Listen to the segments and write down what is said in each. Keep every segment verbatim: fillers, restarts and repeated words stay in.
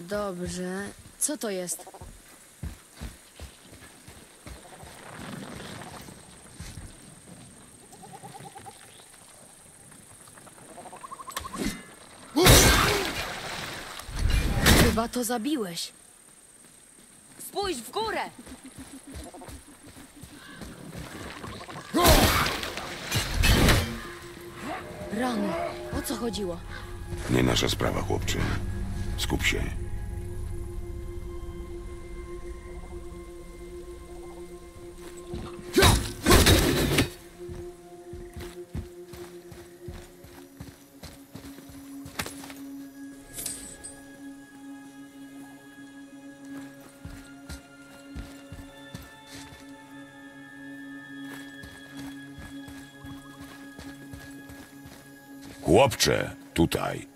Dobrze. Co to jest? Chyba to zabiłeś. Spójrz w górę! Rany. O co chodziło? Nie nasza sprawa, chłopcze. Skup się. Chłopcze, tutaj.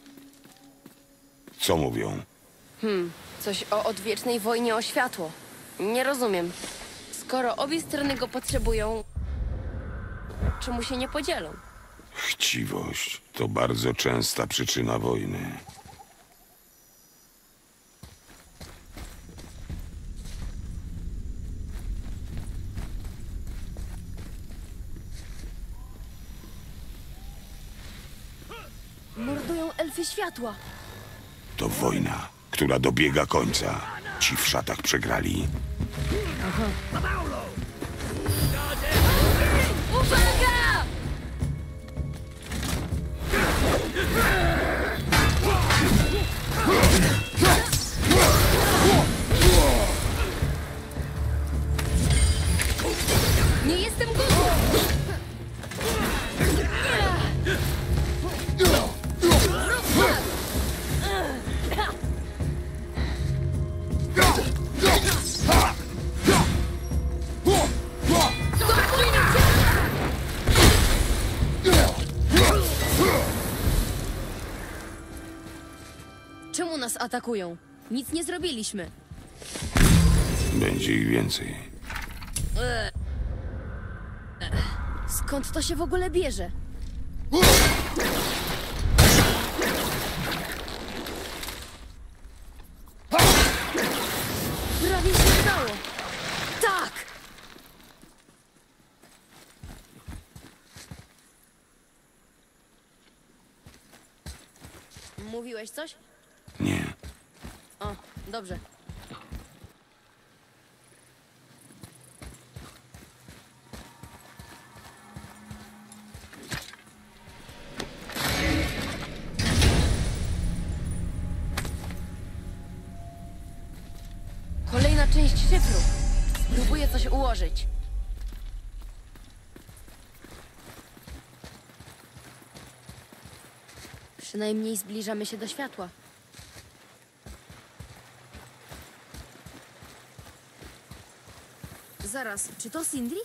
Co mówią? Hmm, coś o odwiecznej wojnie o światło. Nie rozumiem. Skoro obie strony go potrzebują, czemu się nie podzielą? Chciwość to bardzo częsta przyczyna wojny. Mordują elfy światła. To wojna, która dobiega końca. Ci w szatach przegrali. Uwaga! Nie jestem gotów! Czemu nas atakują? Nic nie zrobiliśmy. Będzie ich więcej. Skąd to się w ogóle bierze? Prawie się udało. Tak! Mówiłeś coś? Nie. O, dobrze. Kolejna część szyfru. Spróbuję coś ułożyć. Przynajmniej zbliżamy się do światła. Zaraz, czy to Sindri?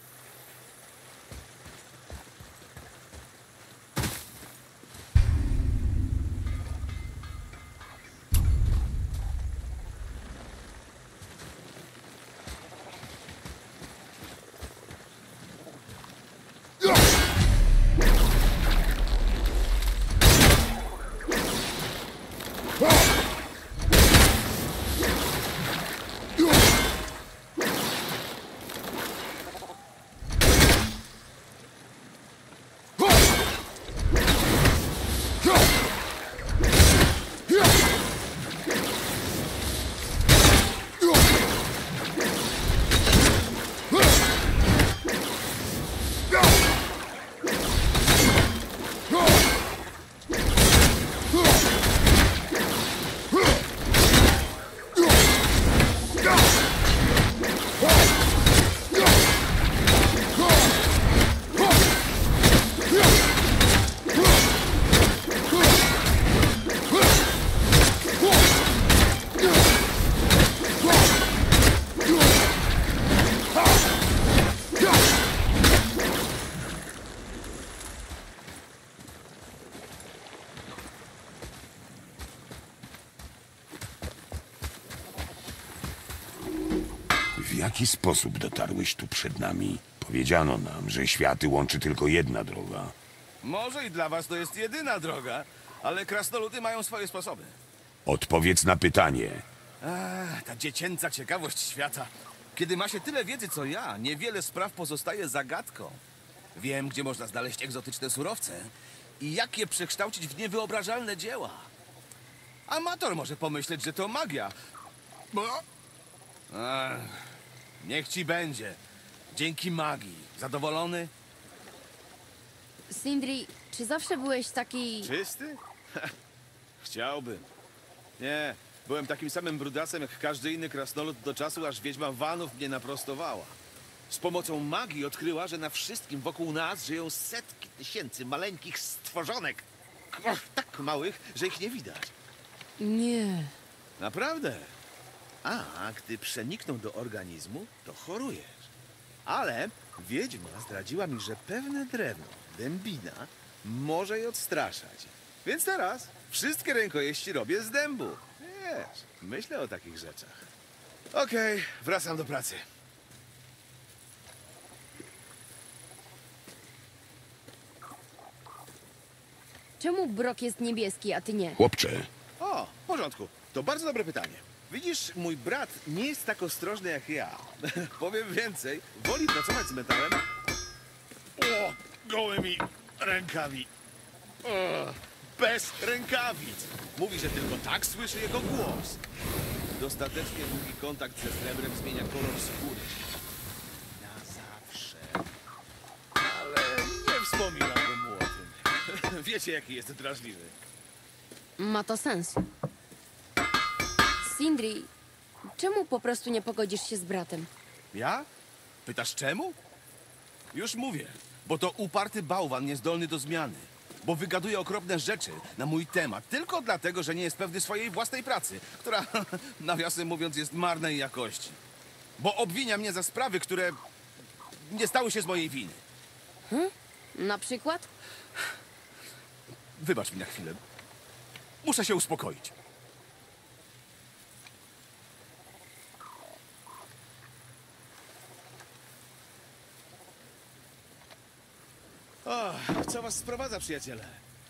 W jaki sposób dotarłeś tu przed nami? Powiedziano nam, że światy łączy tylko jedna droga. Może i dla was to jest jedyna droga, ale krasnoludy mają swoje sposoby. Odpowiedz na pytanie. Ach, ta dziecięca ciekawość świata. Kiedy ma się tyle wiedzy co ja, niewiele spraw pozostaje zagadką. Wiem, gdzie można znaleźć egzotyczne surowce i jak je przekształcić w niewyobrażalne dzieła. Amator może pomyśleć, że to magia. Bo... Ach, niech ci będzie. Dzięki magii. Zadowolony? Sindri, czy zawsze byłeś taki... Czysty? Chciałbym. Nie, byłem takim samym brudasem jak każdy inny krasnolud do czasu, aż wiedźma Vanów mnie naprostowała. Z pomocą magii odkryła, że na wszystkim wokół nas żyją setki tysięcy maleńkich stworzonek. Och, tak małych, że ich nie widać. Nie. Naprawdę. A gdy przenikną do organizmu, to chorujesz. Ale wiedźma zdradziła mi, że pewne drewno, dębina, może je odstraszać. Więc teraz wszystkie rękojeści robię z dębu. Wiesz, myślę o takich rzeczach. Okej, wracam do pracy. Czemu Brok jest niebieski, a ty nie? Chłopcze, O, w porządku. To bardzo dobre pytanie. Widzisz, mój brat nie jest tak ostrożny jak ja. Powiem więcej, woli pracować z metalem. O, gołymi rękami. O, bez rękawic. Mówi, że tylko tak słyszy jego głos. Dostatecznie długi kontakt ze srebrem zmienia kolor skóry. Na zawsze. Ale nie wspominałbym mu o tym. Wiecie, jaki jest drażliwy. Ma to sens. Sindri, czemu po prostu nie pogodzisz się z bratem? Ja? Pytasz czemu? Już mówię, bo to uparty bałwan niezdolny do zmiany. Bo wygaduje okropne rzeczy na mój temat, tylko dlatego, że nie jest pewny swojej własnej pracy, która, nawiasem mówiąc, jest marnej jakości. Bo obwinia mnie za sprawy, które nie stały się z mojej winy. Na przykład? Wybacz mi na chwilę. Muszę się uspokoić. O, co was sprowadza, przyjaciele?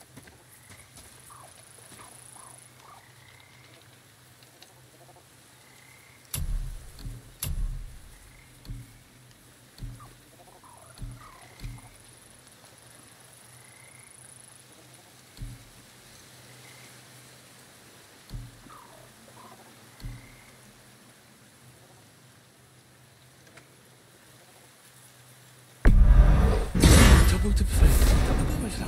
To był typ fejk. To by pomyślał.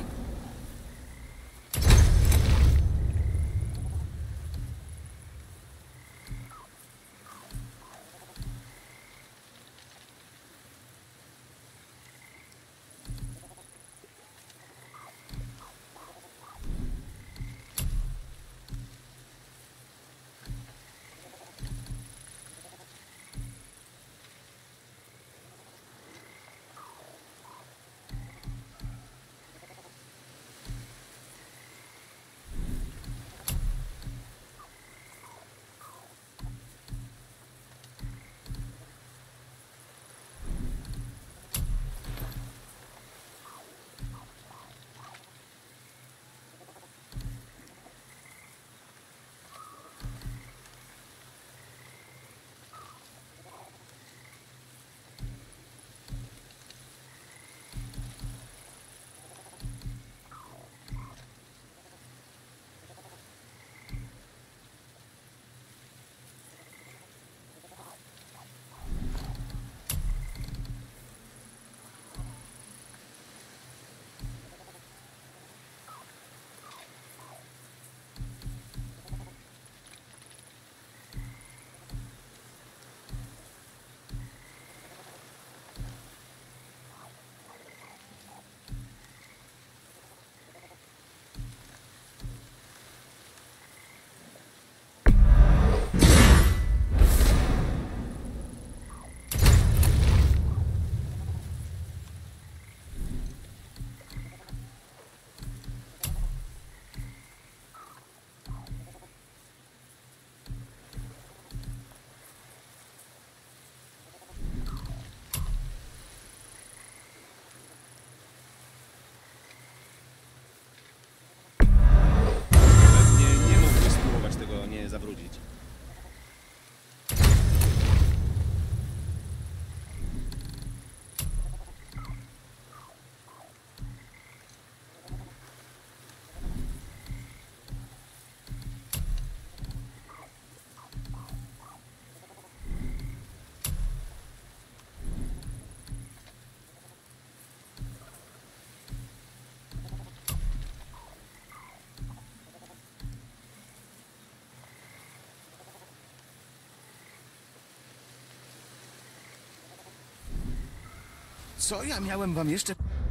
Co ja miałem wam jeszcze...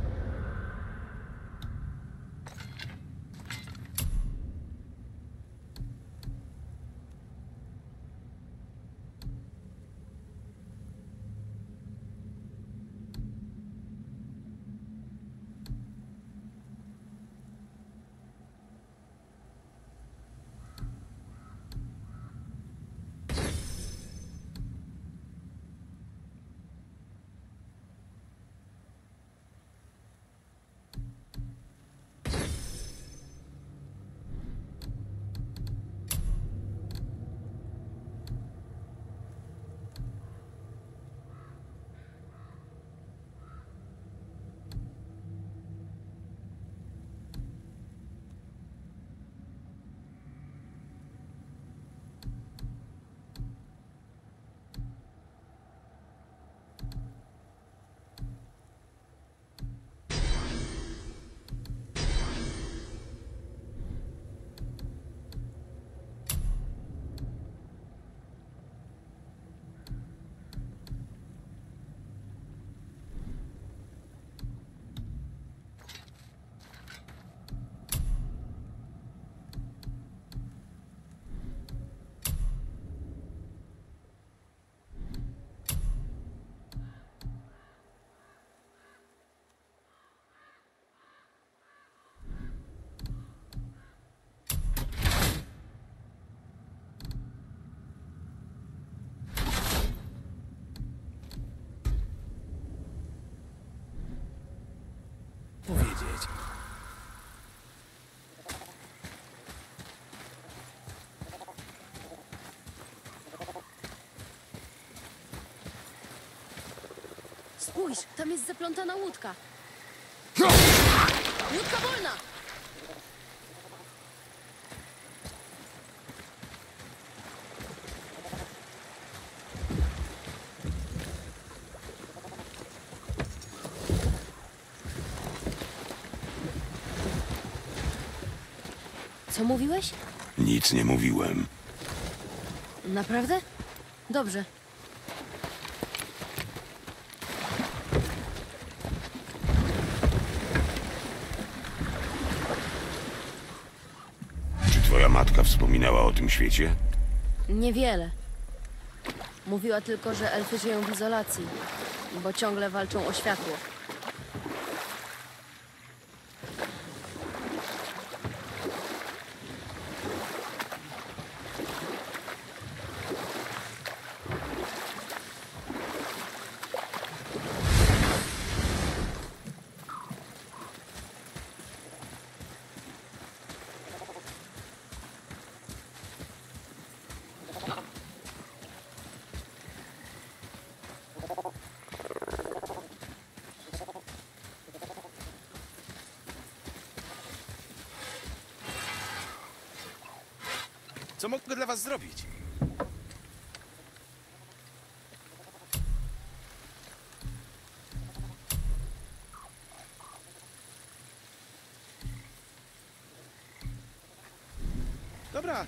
powiedzieć? Spójrz, tam jest zaplątana łódka. Łódka wolna! Co mówiłeś? Nic nie mówiłem. Naprawdę? Dobrze. Czy twoja matka wspominała o tym świecie? Niewiele. Mówiła tylko, że elfy żyją w izolacji, bo ciągle walczą o światło. Co mogę dla was zrobić? Dobra.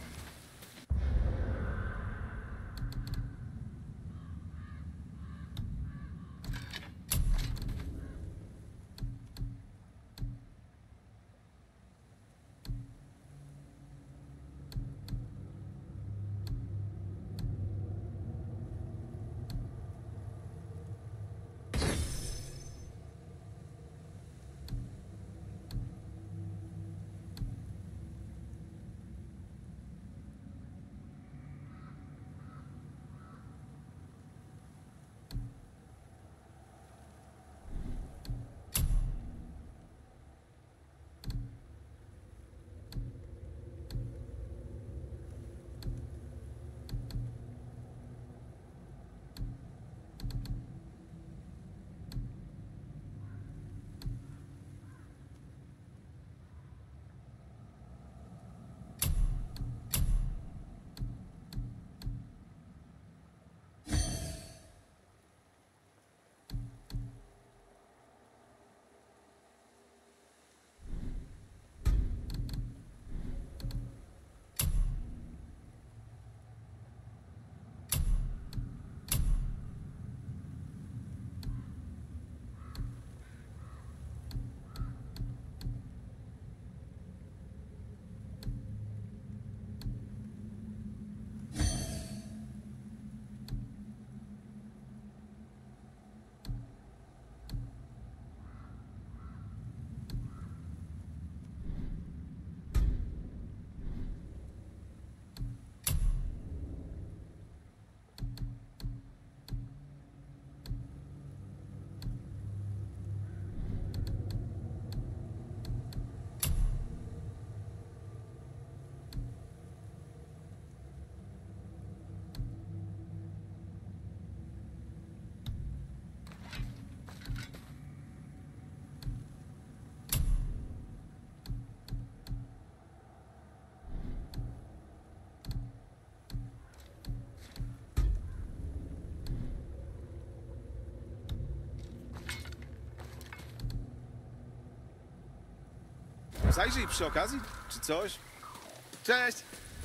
Zajrzyj przy okazji, czy coś. Cześć!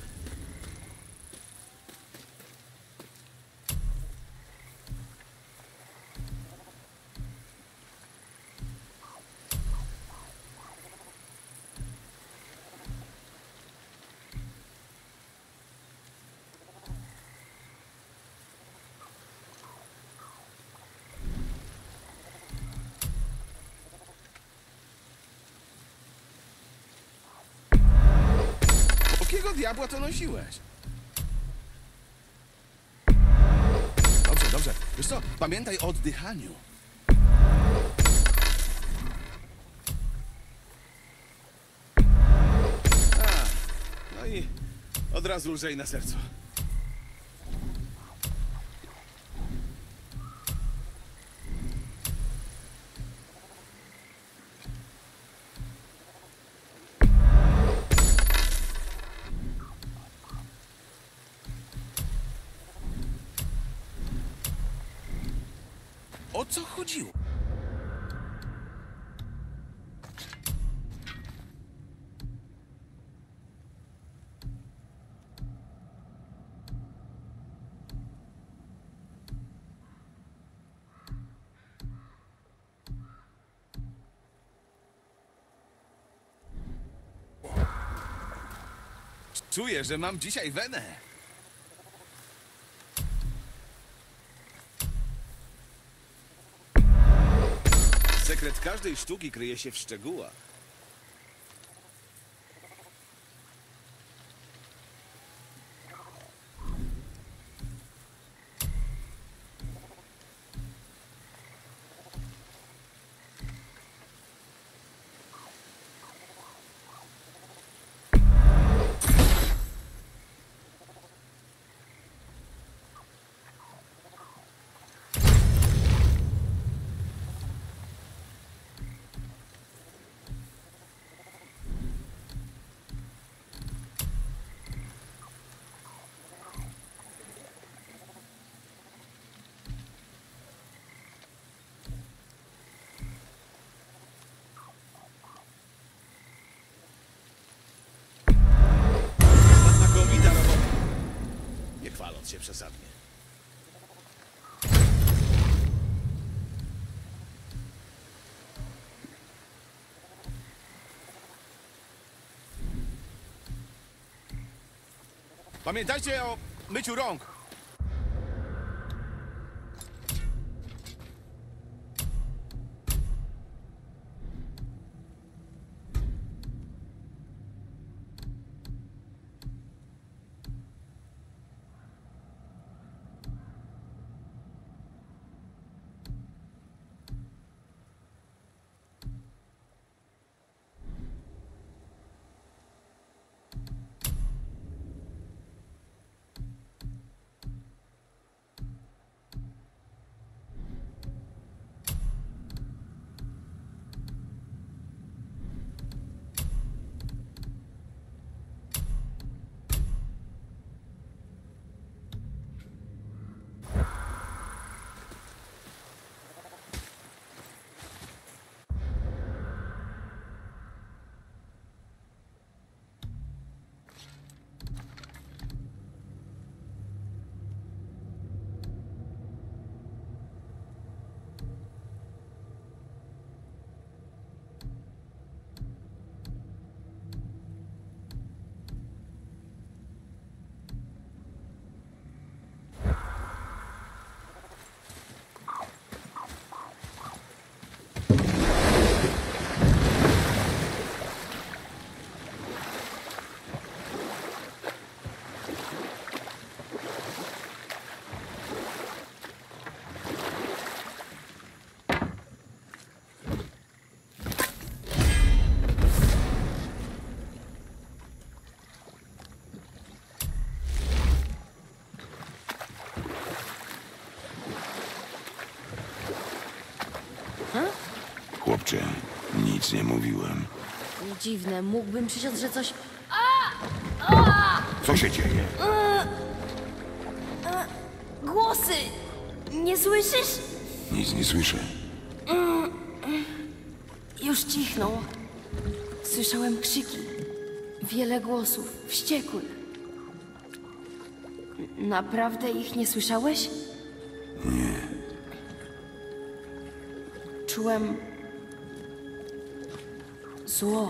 Jakiego diabła to nosiłeś? Dobrze, dobrze. Wiesz co, pamiętaj o oddychaniu. A, no i od razu lżej na sercu. O co chodziło? Czuję, że mam dzisiaj wenę. Sekret każdej sztuki kryje się w szczegółach. Chwaląc się przesadnie. Pamiętajcie o myciu rąk. Chłopcze, nic nie mówiłem. Dziwne, mógłbym przysiąc, że coś... Co się dzieje? Głosy! Nie słyszysz? Nic nie słyszę. Już cichną. Słyszałem krzyki. Wiele głosów, wściekłych. N- Naprawdę ich nie słyszałeś? Nie. Czułem... zło.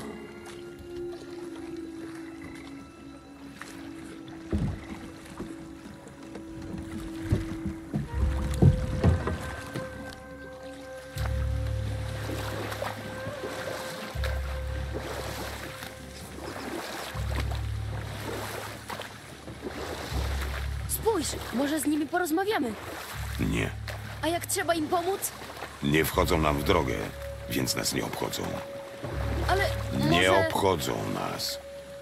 Spójrz, może z nimi porozmawiamy. Nie. A jak trzeba im pomóc? Nie wchodzą nam w drogę, więc nas nie obchodzą. Ale Nie może... obchodzą nas.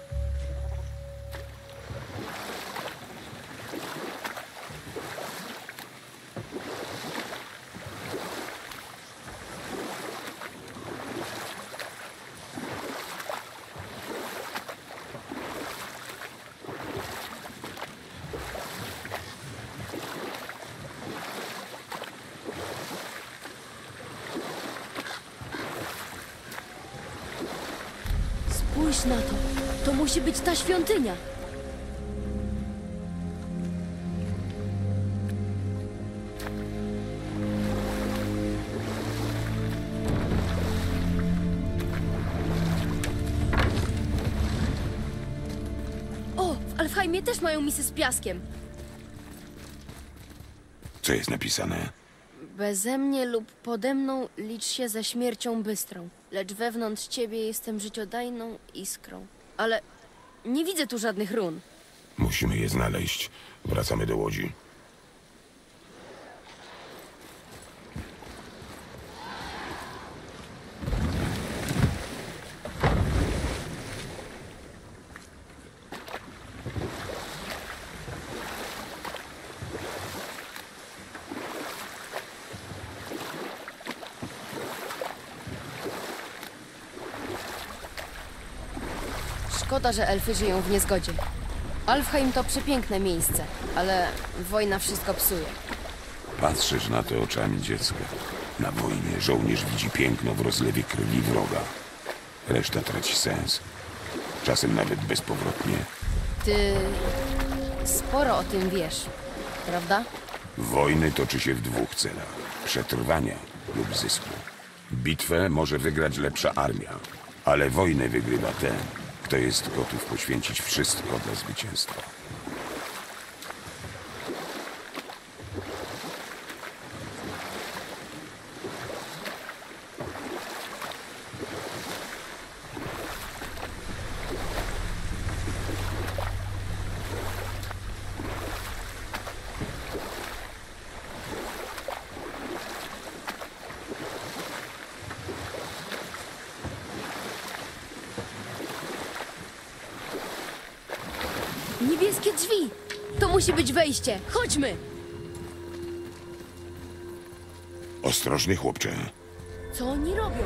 Spójrz na to. To musi być ta świątynia. O, w Alfheimie też mają misy z piaskiem. Co jest napisane? Beze mnie lub pode mną licz się ze śmiercią bystrą, lecz wewnątrz ciebie jestem życiodajną iskrą. Ale nie widzę tu żadnych run. Musimy je znaleźć. Wracamy do łodzi. Szkoda, że elfy żyją w niezgodzie. Alfheim to przepiękne miejsce, ale wojna wszystko psuje. Patrzysz na to oczami dziecka. Na wojnie żołnierz widzi piękno w rozlewie krwi wroga. Reszta traci sens. Czasem nawet bezpowrotnie. Ty sporo o tym wiesz, prawda? Wojny toczy się w dwóch celach. Przetrwania lub zysku. Bitwę może wygrać lepsza armia, ale wojnę wygrywa ten, kto jest gotów poświęcić wszystko dla zwycięstwa. Niebieskie drzwi! To musi być wejście. Chodźmy! Ostrożnie, chłopcze. Co oni robią?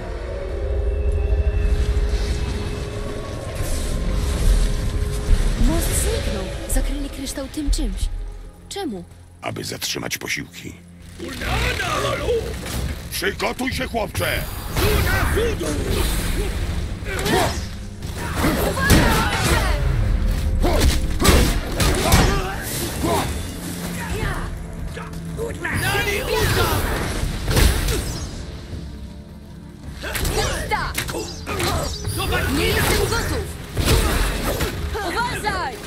Most zniknął. Zakryli kryształ tym czymś. Czemu? Aby zatrzymać posiłki. Przygotuj się, chłopcze! Nie jestem gotów! Uważaj!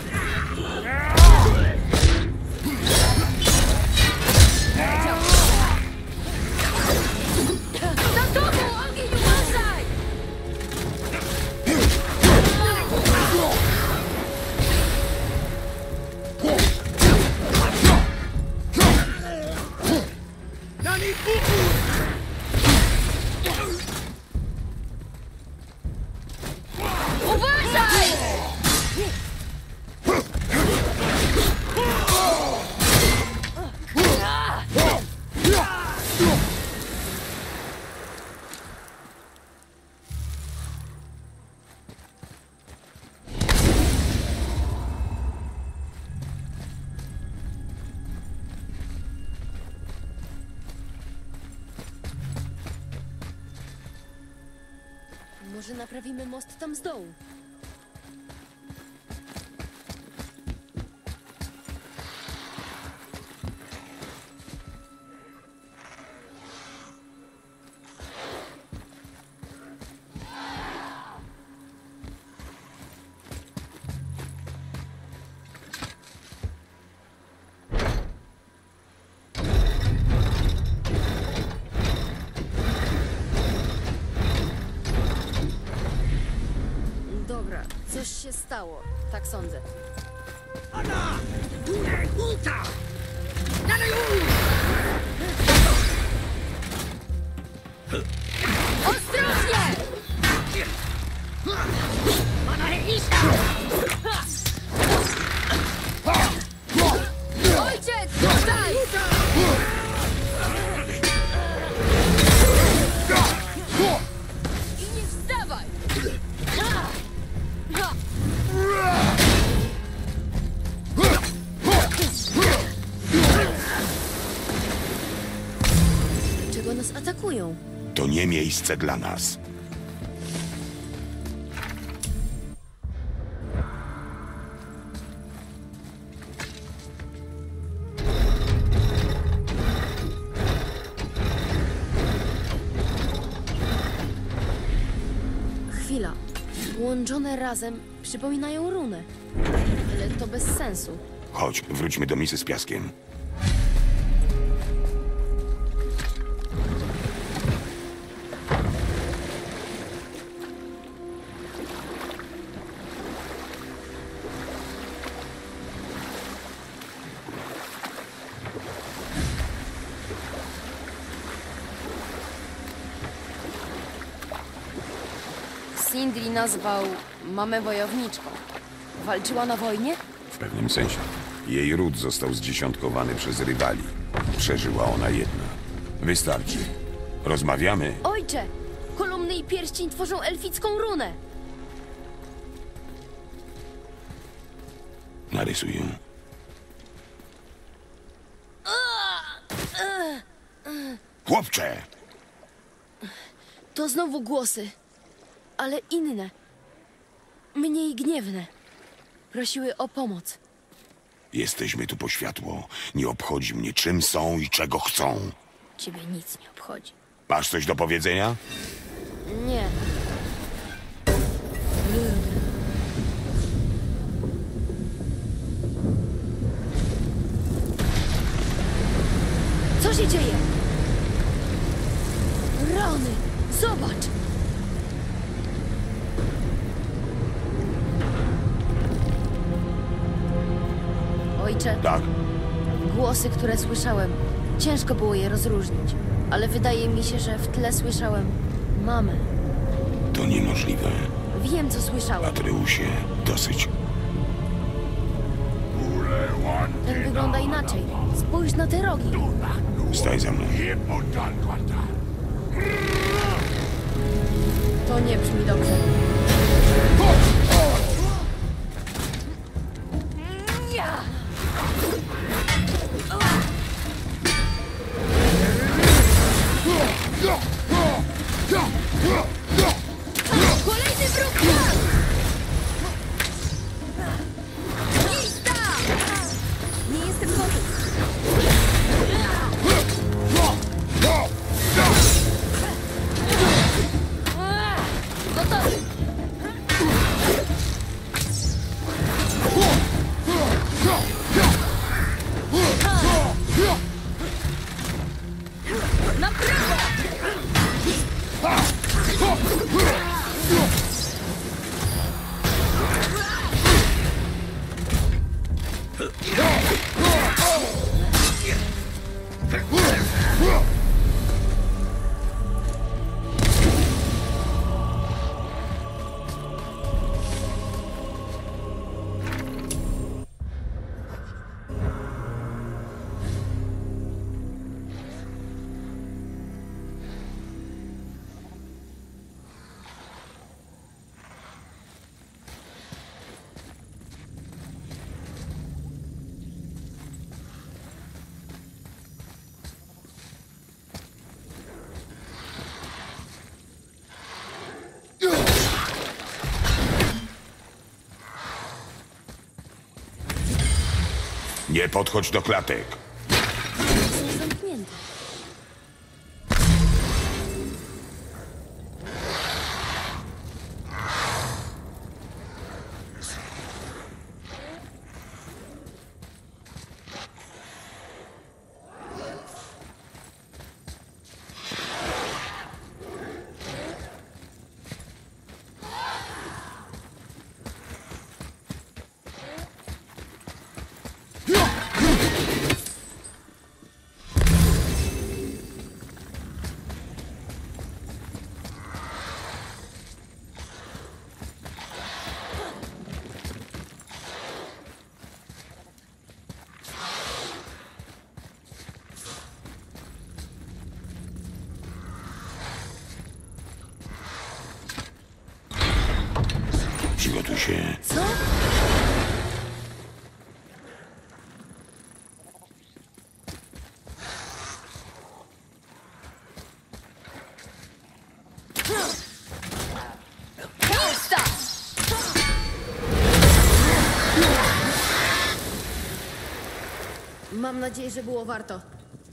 Za tobą, ogień, uważaj! Uważaj! Może naprawimy most tam z dołu. Dobra, coś się stało. Tak sądzę. Ostrożnie! Ojciec, tutaj! I nie wstawaj! Dlaczego nas atakują? To nie miejsce dla nas. Chwila. Połączone razem przypominają runę. Ale to bez sensu. Chodź, wróćmy do misy z piaskiem. Sindri nazwał mamę wojowniczką. Walczyła na wojnie? W pewnym sensie. Jej ród został zdziesiątkowany przez rywali. Przeżyła ona jedna. Wystarczy. Rozmawiamy? Ojcze! Kolumny i pierścień tworzą elficką runę! Narysuję. Chłopcze! To znowu głosy. Ale inne. Mniej gniewne. Prosiły o pomoc. Jesteśmy tu po światło. Nie obchodzi mnie, czym są i czego chcą. Ciebie nic nie obchodzi. Masz coś do powiedzenia? Nie. Co się dzieje? Rany! Zobacz! Ojcze, Tak. głosy, które słyszałem. Ciężko było je rozróżnić. Ale wydaje mi się, że w tle słyszałem mamę. To niemożliwe. Wiem, co słyszałem. Atreusie, dosyć. Ten wygląda inaczej. Spójrz na te rogi. Staj za mną. To nie brzmi dobrze. Kolejny wróg! Lista! Nie jestem gotów. Gotowy! Na prawo! Nie podchodź do klatek. Są zamknięte. Przygotuj się. Co? Mam nadzieję, że było warto.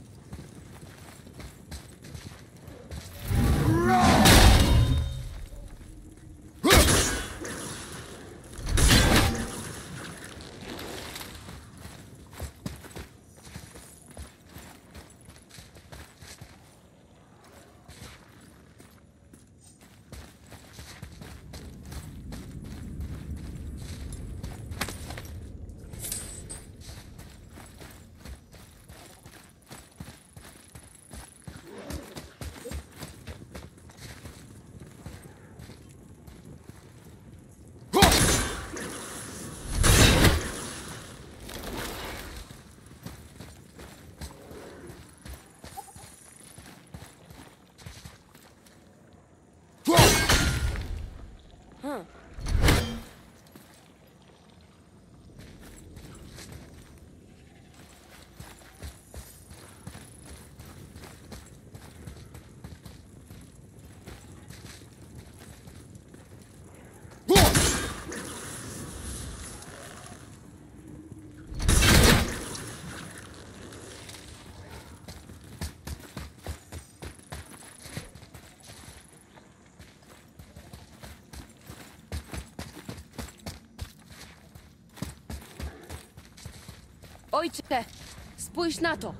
Ojcze, spójrz na to.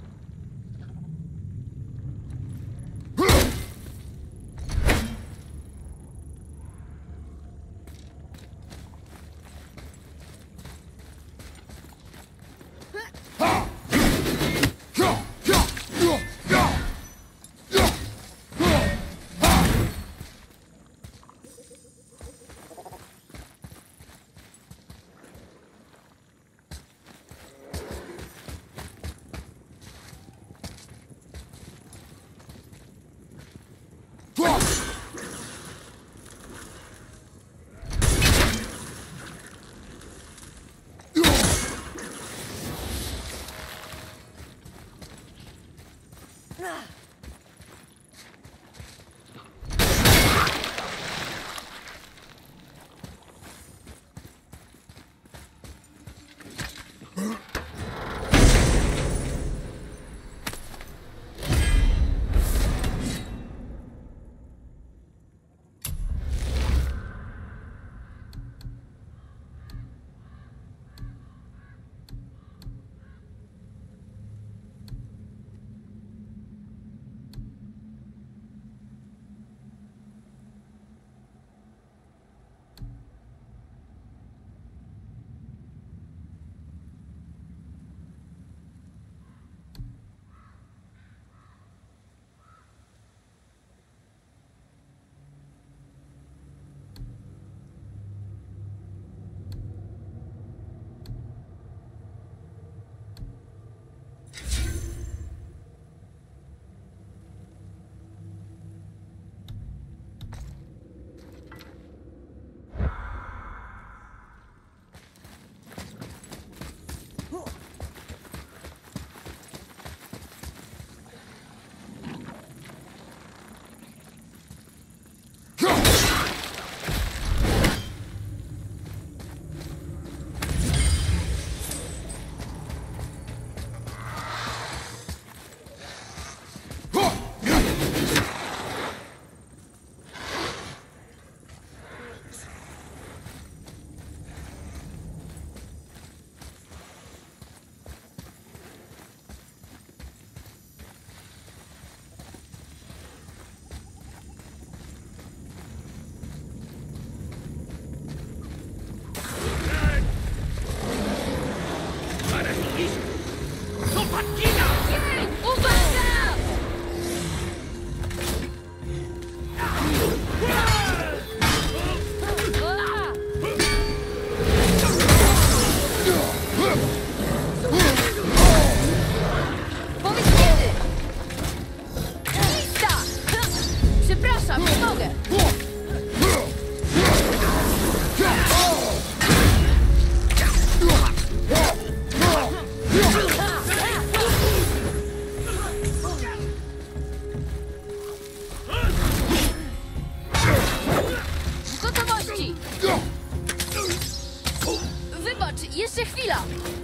Wybacz, jeszcze chwila!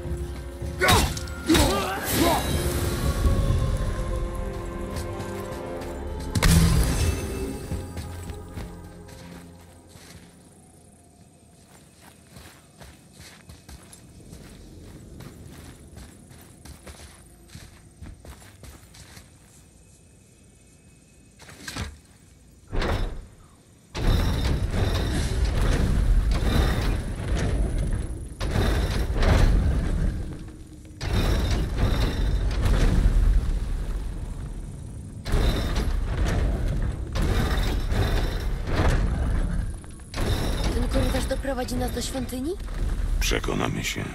Ten korytarz doprowadzi nas do świątyni? Przekonamy się.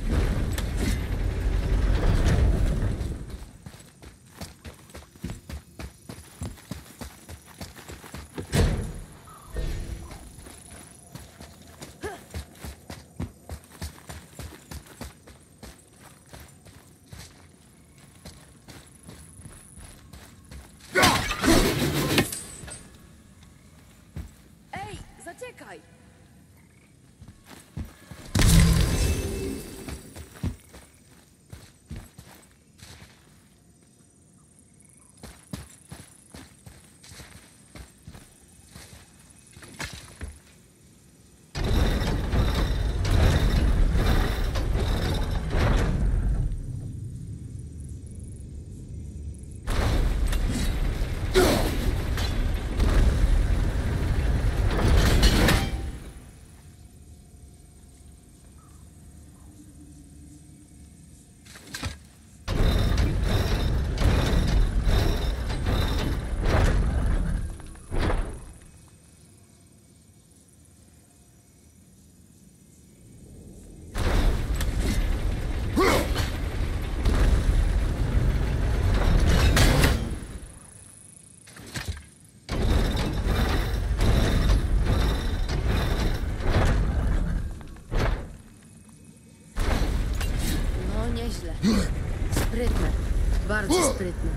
Ej, zaczekaj! No, nieźle. Sprytne. Bardzo sprytne.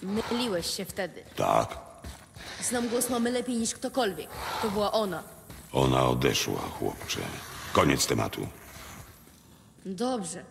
Myliłeś się wtedy. Tak, Znam głos mamy lepiej niż ktokolwiek. To była ona. ona odeszła, chłopcze. Koniec tematu. Dobrze.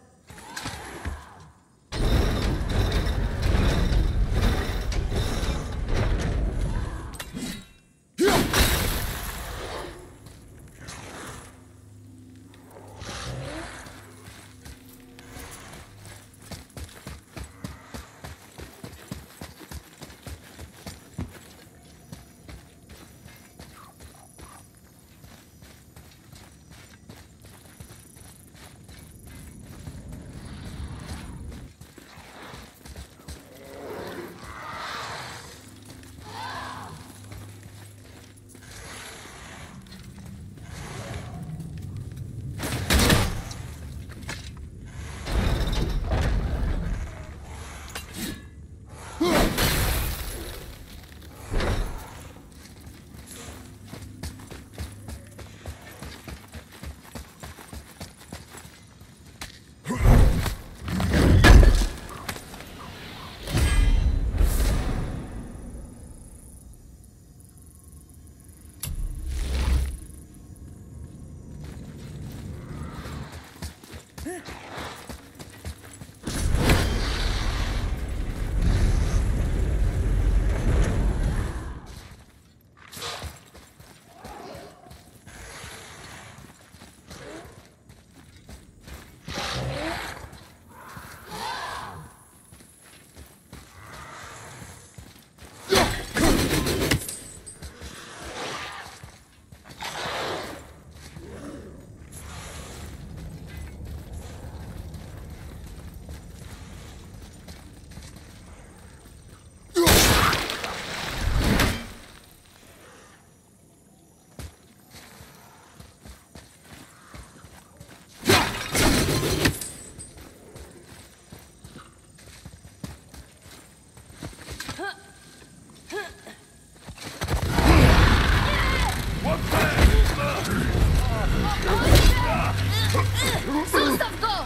Zostaw go!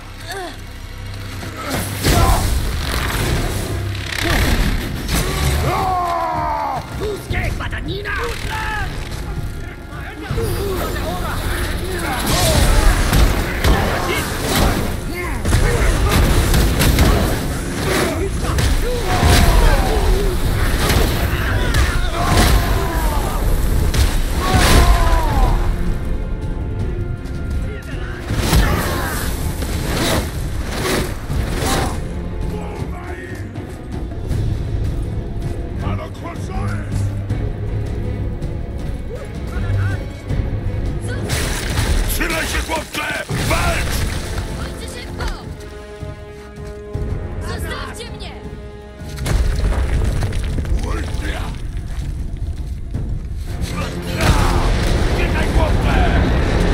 Trzymaj się, chłopcze! Walcz! Chodźcie szybko! Zostawcie mnie! Uciekaj, chłopcze!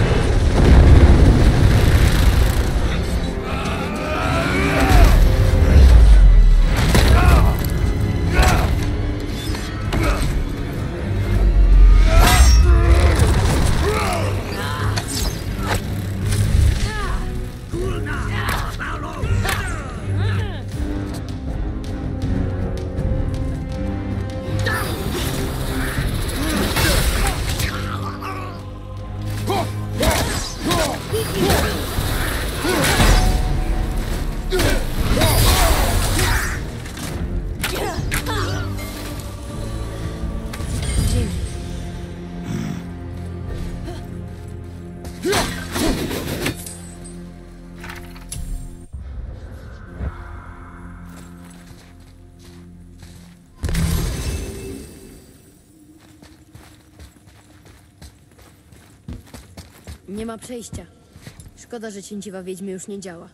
Nie ma przejścia. Szkoda, że cięciwa wiedźmy już nie działa.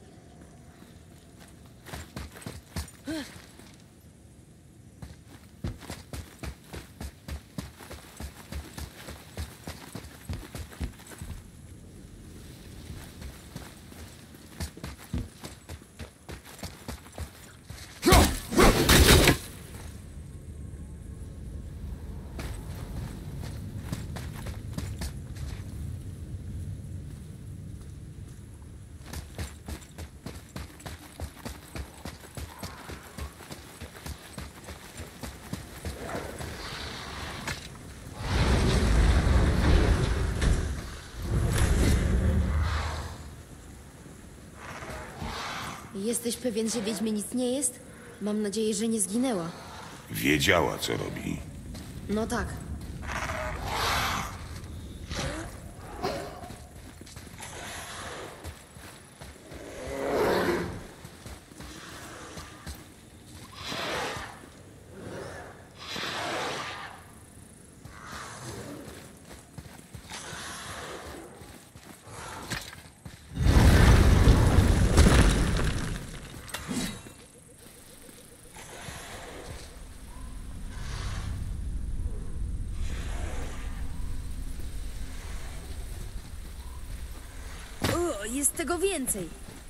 Jesteś pewien, że Wiedźmie nic nie jest? Mam nadzieję, że nie zginęła. Wiedziała, co robi. No tak. O, jest tego więcej.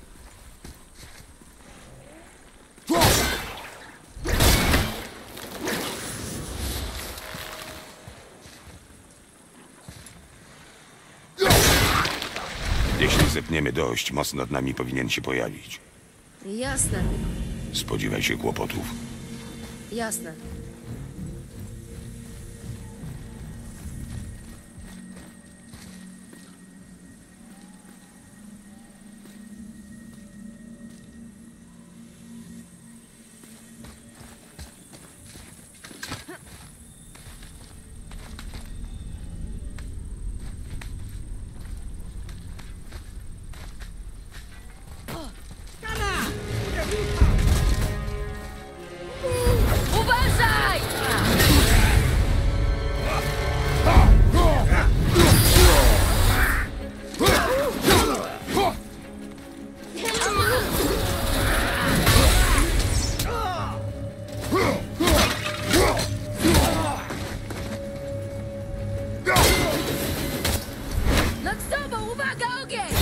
Jeśli zepniemy dość, most nad nami powinien się pojawić. Jasne, Spodziewaj się kłopotów. jasne. Uważaj! Nad sobą, uwaga, ogień!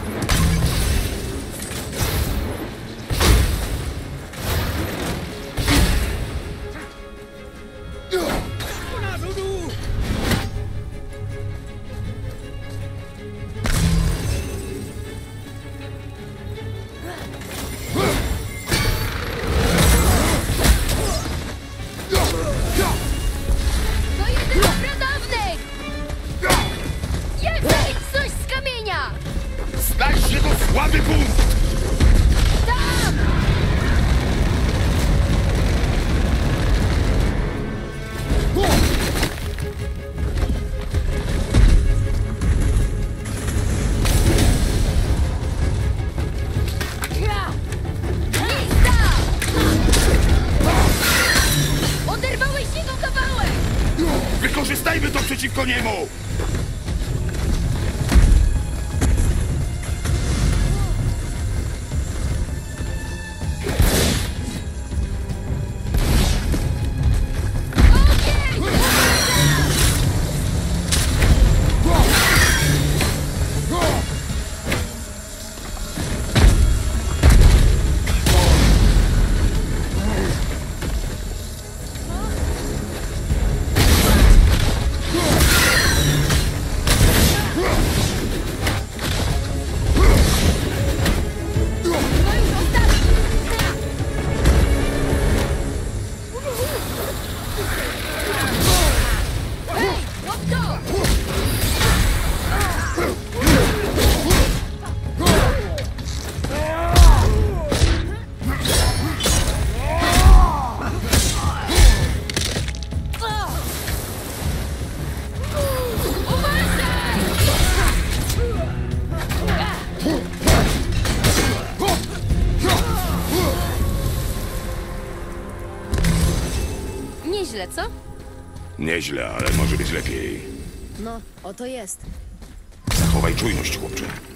To jeden z pradawnych! Jest coś z kamienia! Znajdź jego słaby punkt! Tam! Ja! Lista! Oderwałeś jego kawałek! Wykorzystajmy to przeciwko niemu! Ogień! To już ostatni! Hej, łap to! Uważaj! Nieźle, co? Nieźle, ale może być lepiej. No, oto jest. Zachowaj czujność, chłopcze.